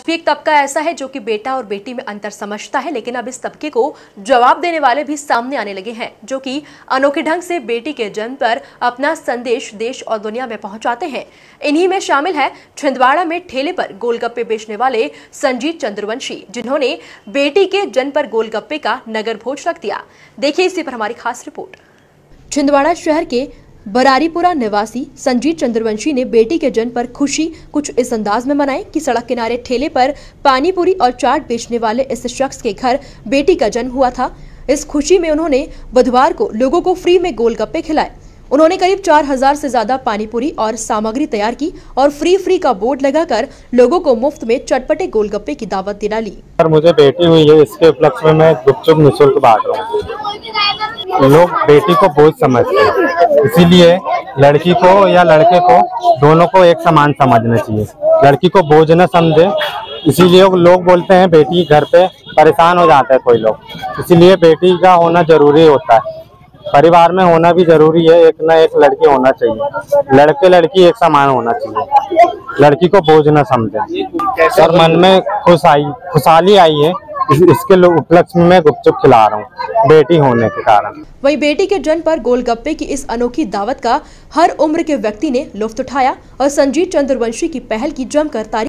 भी एक तबका ऐसा है जो कि बेटा और बेटी में अंतर समझता है, लेकिन अब इस तबके को जवाब देने वाले भी सामने आने लगे हैं, जो कि अनोखे ढंग से बेटी के जन्म पर अपना संदेश देश और दुनिया में पहुंचाते हैं। इन्हीं में शामिल है छिंदवाड़ा में ठेले पर गोलगप्पे बेचने वाले संजीत चंद्रवंशी, जिन्होंने बेटी के जन्म पर गोलगप्पे का नगर भोज रख दिया। देखिए इसी पर हमारी खास रिपोर्ट। छिंदवाड़ा शहर के बरारीपुरा निवासी संजीत चंद्रवंशी ने बेटी के जन्म पर खुशी कुछ इस अंदाज में मनाई कि सड़क किनारे ठेले पर पानी पूरी और चाट बेचने वाले इस शख्स के घर बेटी का जन्म हुआ था। इस खुशी में उन्होंने बुधवार को लोगों को फ्री में गोलगप्पे खिलाए। उन्होंने करीब 4000 से ज्यादा पानीपुरी और सामग्री तैयार की और फ्री का बोर्ड लगाकर लोगों को मुफ्त में चटपटे गोलगप्पे की दावत दिला ली। मुझे बेटी हुई है, इसके उपलक्ष्य में मैं गुपचुप निःशुल्क बांट रहा हूँ। लोग बेटी को बोझ समझते हैं, इसीलिए लड़की को या लड़के को दोनों को एक समान समझना चाहिए। लड़की को बोझ न समझे, इसीलिए लोग बोलते हैं बेटी घर पे परेशान हो जाता है कोई लोग, इसीलिए बेटी का होना जरूरी होता है। परिवार में होना भी जरूरी है, एक ना एक लड़की होना चाहिए, लड़के लड़की एक समान होना चाहिए, लड़की को बोझ न समझे। और मन में खुशहाली आई है, इसके उपलक्ष्य में मैं गुपचुप खिला रहा हूँ बेटी होने के कारण। वहीं बेटी के जन्म पर गोलगप्पे की इस अनोखी दावत का हर उम्र के व्यक्ति ने लुत्फ उठाया और संजीत चंद्रवंशी की पहल की जमकर तारीफ